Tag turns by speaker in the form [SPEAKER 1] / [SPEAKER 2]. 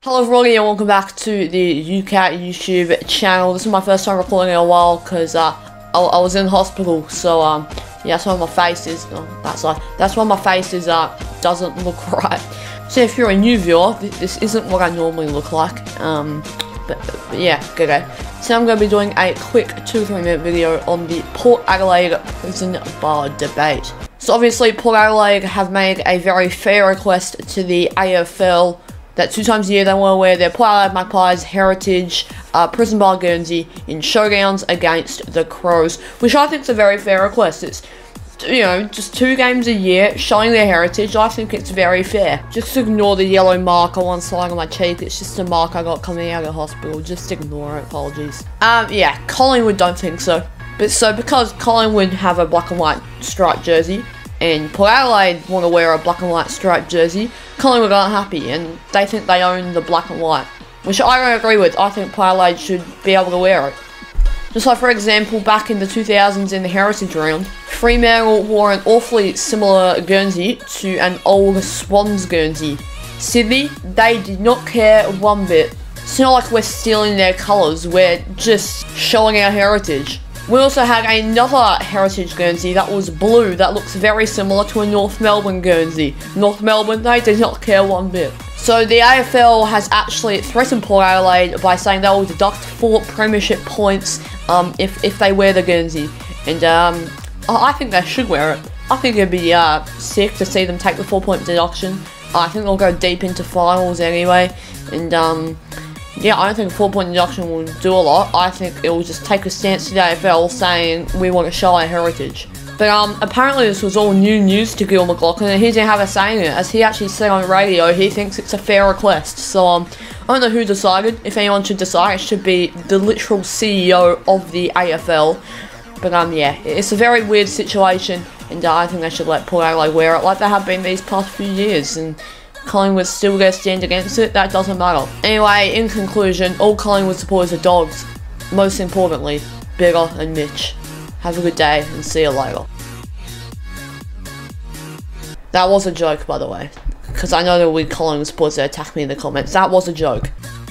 [SPEAKER 1] Hello everybody and welcome back to the UCAT YouTube channel. This is my first time recording in a while because I was in hospital, so yeah, that's why my face is that's why my face is doesn't look right. So if you're a new viewer, this isn't what I normally look like. But yeah, okay. So I'm going to be doing a quick 2-3 minute video on the Port Adelaide prison bar debate. So obviously Port Adelaide have made a very fair request to the AFL that 2 times a year they want to wear their Port Adelaide Magpies heritage prison bar Guernsey in showdowns against the Crows, which I think is a very fair request. It's, you know, just 2 games a year showing their heritage. I think it's very fair. Just ignore the yellow mark on one side of my cheek. It's just a mark I got coming out of hospital. Just ignore it. Apologies. Yeah, Collingwood don't think so. But so because Collingwood have a black and white striped jersey, and Port Adelaide want to wear a black and white striped jersey, Collingwood aren't happy, and they think they own the black and white, which I don't agree with. I think Port Adelaide should be able to wear it. Just like, for example, back in the 2000s in the Heritage Round, Fremantle wore an awfully similar Guernsey to an old Swans Guernsey. Sydney, they did not care one bit. It's not like we're stealing their colours, we're just showing our heritage. We also had another heritage Guernsey that was blue that looks very similar to a North Melbourne Guernsey. North Melbourne, they did not care one bit. So the AFL has actually threatened Port Adelaide by saying they will deduct 4 premiership points if they wear the Guernsey. And I think they should wear it. I think it'd be sick to see them take the 4-point deduction. I think they'll go deep into finals anyway. And yeah, I don't think a 4-point deduction will do a lot. I think it will just take a stance to the AFL saying we want to show our heritage. But apparently this was all new news to Gil McLachlan, and he didn't have a say in it. As he actually said on radio, he thinks it's a fair request. So I don't know who decided. If anyone should decide, it should be the literal CEO of the AFL. But yeah, it's a very weird situation, and I think they should let Port Adelaide wear it like they have been these past few years. And Collingwood still going to stand against it, that doesn't matter. Anyway, in conclusion, all Collingwood supporters are dogs. Most importantly, Bigger and Mitch. Have a good day and see you later. That was a joke, by the way, because I know there will be Collingwood supporters that attack me in the comments. That was a joke.